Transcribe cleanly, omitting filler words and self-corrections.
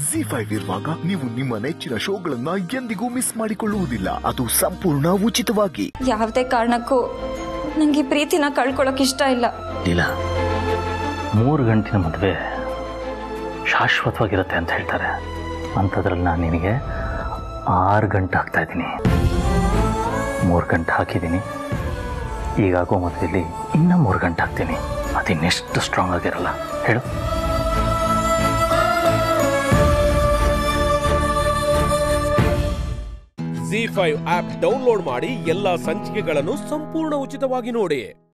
ಜಿ5 ಇರುವಾಗ ನೀವು ನಿಮ್ಮ ನೆಚ್ಚಿನ ಶೋಗಳನ್ನ ಎಂದಿಗೂ ಮಿಸ್ ಮಾಡಿಕೊಳ್ಳುವುದಿಲ್ಲ. ಅದು ಸಂಪೂರ್ಣ ಉಚಿತವಾಗಿ. ಯಾವುದೇ ಕಾರಣಕ್ಕೂ ನಂಗೆ ಪ್ರೀತಿನ ಕಳ್ಕೊಳ್ಳೋಕೆ ಇಷ್ಟ ಇಲ್ಲ. ಇಲ್ಲ, 3 ಗಂಟೆನ ಮದುವೆ ಶಾಶ್ವತವಾಗಿರುತ್ತೆ ಅಂತ ಹೇಳ್ತಾರೆ. ಅಂಥದ್ರಲ್ಲಿ ನಾನು ನಿನಗೆ 6 ಗಂಟೆ ಹಾಕ್ತಾ ಇದ್ದೀನಿ. 3 ಗಂಟೆ ಹಾಕಿದ್ದೀನಿ. ಈಗಾಗೋ ಮದುವೆಯಲ್ಲಿ ಇನ್ನೂ 3 ಗಂಟೆ ಹಾಕ್ತೀನಿ. ಅದಿನ್ನೆಷ್ಟು ಸ್ಟ್ರಾಂಗ್ ಆಗಿರಲ್ಲ ಹೇಳು. ಜಿ5 ಆಪ್ ಡೌನ್ಲೋಡ್ ಮಾಡಿ ಎಲ್ಲಾ ಸಂಚಿಕೆಗಳನ್ನು ಸಂಪೂರ್ಣ ಉಚಿತವಾಗಿ ನೋಡಿ.